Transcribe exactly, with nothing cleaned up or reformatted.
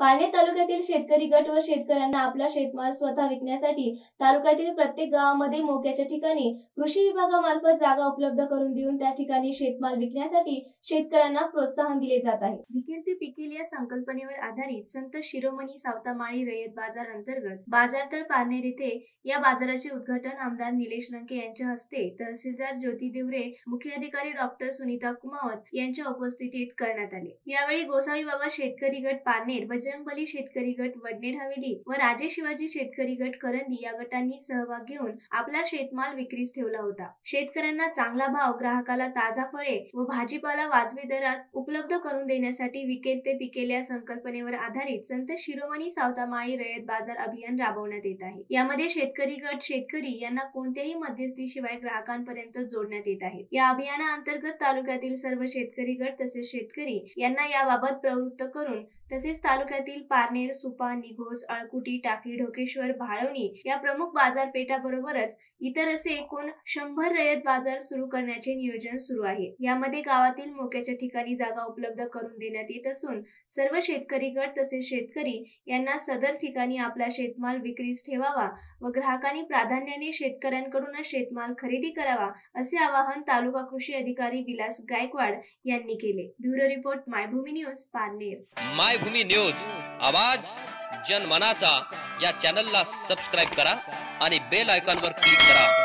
पारनेर तालुक्यातील शेतकरी गट व शेतकऱ्यांना आपला शेतमाल स्वतः विकण्यासाठी तालुक्यातील प्रत्येक गावामध्ये मोक्याच्या ठिकाणी कृषी विभागामार्फत जागा उपलब्ध करून देऊन त्या ठिकाणी शेतमाल विकण्यासाठी शेतकऱ्यांना प्रोत्साहन दिले जात आहे। विकेल ते पिकेल या संकल्पनेवर आधारित संत शिरोमणी सावतामाळी रयत बाजार अंतर्गत बाजारतळ पारनेर येथे या बाजाराचे उद्घाटन आमदार निलेश लंके यांच्या हस्ते, तहसीलदार ज्योती देवरे, मुख्य अधिकारी डॉक्टर सुनीता कुमावत यांच्या उपस्थितीत करण्यात आले। यावेळी गोसावी बाबा शेतकरी गट पारनेर, बजरंगबली शेतकरी गट वडनेर हवेली व राजे शिवाजी शेतकरी गट करंदी या गटांनी सहभाग घेऊन आपला शेतमाल विक्रीस ठेवला होता। शेतकऱ्यांना चांगला भाव, ग्राहकाला ताजा फळे व भाजीपाला वाजवी दरात उपलब्ध करून देण्यासाठी विकेल ते पिकेल या संकल्पनेवर आधारित संत शिरोमणी सावतामाळी रयत बाजार अभियान राबवण्यात येत आहे। यामध्ये शेतकरी गट शेतकरी यांना कोणत्याही मध्यस्थीशिवाय ग्राहकांपर्यंत जोडण्यात येत आहे। या अभियानाअंतर्गत तालुक्यातील सर्व शेतकरी गट तसेच शेतकरी यांना याबाबत प्रवृत्त करून तसेच तालुक्यातील पारनेर, सुपा, निघोज, अळकुटी, टाकळी, ढोकेश्वर, भाळवणी या प्रमुख बाजारपेठा बरोबरच इतर असे एकूण शंभर रयत बाजार सुरू करण्याचे नियोजन सुरू आहे। यामध्ये गावातील मोक्याच्या ठिकाणी जागा उपलब्ध करून देण्यात येत असून सर्व शेतकरी गट तसेच शेतकरी यांना सदर ठिकाणी आपला शेतमाल विक्रीस ठेवावा व ग्राहकांनी प्राधान्याने शेतकऱ्यांकडूनच शेतमाल खरेदी करावा असे आवाहन तालुका कृषी अधिकारी विलास गायकवाड यांनी केले। Bureau report, Maybhumi news, Parner. Maybhumi news, आवाज जनमनाचा या चॅनलला सबस्क्राइब करा आणि बेल आयकॉनवर क्लिक करा।